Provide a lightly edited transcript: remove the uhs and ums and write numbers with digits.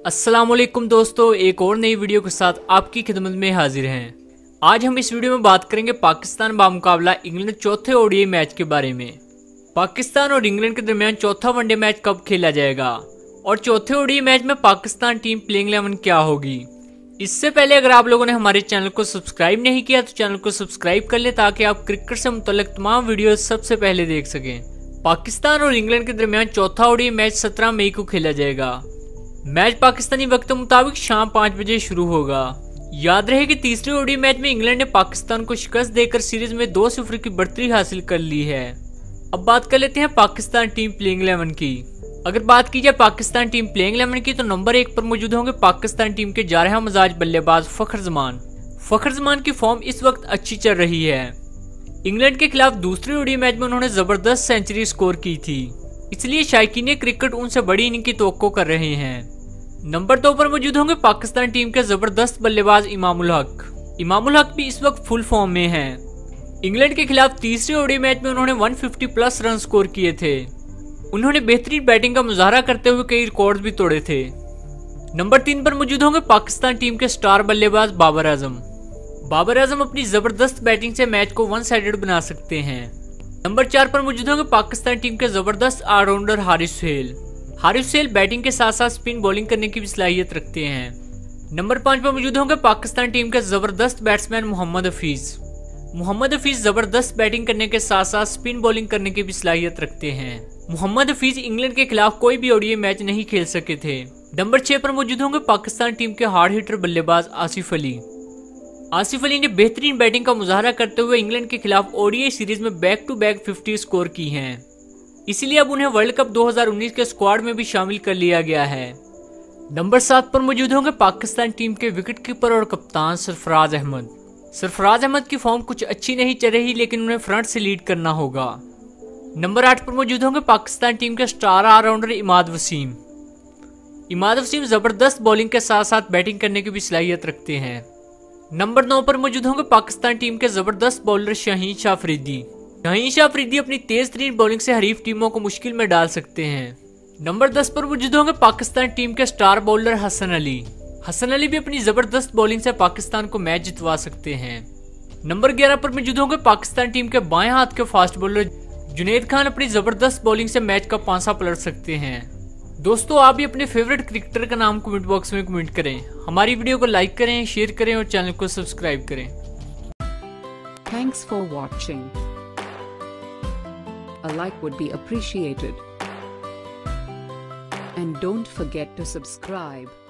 अस्सलाम वालेकुम दोस्तों, एक और नई वीडियो के साथ आपकी खिदमत में हाजिर हैं। आज हम इस वीडियो में बात करेंगे पाकिस्तान बामुकाबला इंग्लैंड चौथे ओडीआई मैच के बारे में। पाकिस्तान और इंग्लैंड के दरमियान चौथा वनडे मैच कब खेला जाएगा और चौथे ओडीआई मैच में पाकिस्तान टीम प्लेइंग 11 क्या होगी। इससे पहले अगर आप लोगों ने हमारे चैनल को सब्सक्राइब नहीं किया तो चैनल को सब्सक्राइब कर ले ताकि आप क्रिकेट से मुतल्लिक तमाम वीडियो सबसे पहले देख सकें। पाकिस्तान और इंग्लैंड के दरमियान चौथा ओडीआई मैच 17 मई को खेला जाएगा। मैच पाकिस्तानी वक्त के मुताबिक शाम 5 बजे शुरू होगा। याद रहे कि तीसरे ओडीआई मैच में इंग्लैंड ने पाकिस्तान को शिकस्त देकर सीरीज में 2-0 की बढ़तरी हासिल कर ली है। अब बात कर लेते हैं पाकिस्तान टीम प्लेइंग 11 की। अगर बात की जाए पाकिस्तान टीम प्लेइंग 11 की तो नंबर 1 पर मौजूद होंगे पाकिस्तान टीम के जारहा मजाज बल्लेबाज फखर जमान की फॉर्म इस वक्त अच्छी चल रही है। इंग्लैंड के खिलाफ दूसरे ओडीआई मैच में उन्होंने जबरदस्त सेंचुरी स्कोर की थी, इसलिए शायकीन क्रिकेट उनसे बड़ी इनिंग की तवक्को कर रहे हैं। नंबर 2 पर मौजूद होंगे पाकिस्तान टीम के जबरदस्त बल्लेबाज इमामुल हक भी इस वक्त फुल फॉर्म में हैं। इंग्लैंड के खिलाफ तीसरे ओडीआई मैच में उन्होंने 150 प्लस रन स्कोर किए थे। उन्होंने बेहतरीन बैटिंग का मुजाहरा करते हुए कई रिकॉर्ड भी तोड़े थे। नंबर 3 पर मौजूद होंगे पाकिस्तान टीम के स्टार बल्लेबाज बाबर आजम अपनी जबरदस्त बैटिंग से मैच को वन साइडेड बना सकते हैं। नंबर 4 पर मौजूद होंगे पाकिस्तान टीम के जबरदस्त ऑलराउंडर हारिस सुहेल बैटिंग के साथ साथ स्पिन बॉलिंग करने की भी सलाहियत रखते हैं। नंबर 5 पर मौजूद होंगे पाकिस्तान टीम के जबरदस्त बैट्समैन मोहम्मद हफीज जबरदस्त बैटिंग करने के साथ साथ स्पिन बॉलिंग करने की भी सलाहियत रखते हैं। मोहम्मद हफीज इंग्लैंड के खिलाफ कोई भी ओडीआई मैच नहीं खेल सके थे। नंबर 6 पर मौजूद होंगे पाकिस्तान टीम के हार्ड हिटर बल्लेबाज आसिफ अली ने बेहतरीन बैटिंग का मुजाहरा करते हुए इंग्लैंड के खिलाफ ओडीआई सीरीज में बैक टू बैक 50 स्कोर की हैं। इसलिए अब उन्हें वर्ल्ड कप 2019 के स्क्वाड में भी शामिल कर लिया गया है। नंबर 7 पर मौजूद होंगे पाकिस्तान टीम के विकेट कीपर और कप्तान सरफराज अहमद की फॉर्म कुछ अच्छी नहीं चल रही, लेकिन उन्हें फ्रंट से लीड करना होगा। नंबर 8 पर मौजूद होंगे पाकिस्तान टीम के स्टार ऑलराउंडर इमाद वसीम जबरदस्त बॉलिंग के साथ साथ बैटिंग करने की भी सलाहियत रखते हैं। नंबर 9 पर मौजूद होंगे पाकिस्तान टीम के जबरदस्त बॉलर शाहीन शाह अफरीदी अपनी तेज तरीन बॉलिंग से हरीफ टीमों को मुश्किल में डाल सकते हैं। नंबर 10 पर मौजूद होंगे पाकिस्तान टीम के स्टार बॉलर हसन अली भी अपनी जबरदस्त बॉलिंग से पाकिस्तान को मैच जितवा सकते हैं। नंबर 11 पर मौजूद होंगे पाकिस्तान टीम के बाएं हाथ के फास्ट बॉलर जुनैद खान अपनी जबरदस्त बॉलिंग से मैच का पांसा पलट सकते हैं। दोस्तों, आप भी अपने फेवरेट क्रिकेटर का नाम कमेंट बॉक्स में कमेंट करें। हमारी वीडियो को लाइक करें, शेयर करें और चैनल को सब्सक्राइब करें। Thanks for watching. A like would be appreciated. And don't forget to subscribe.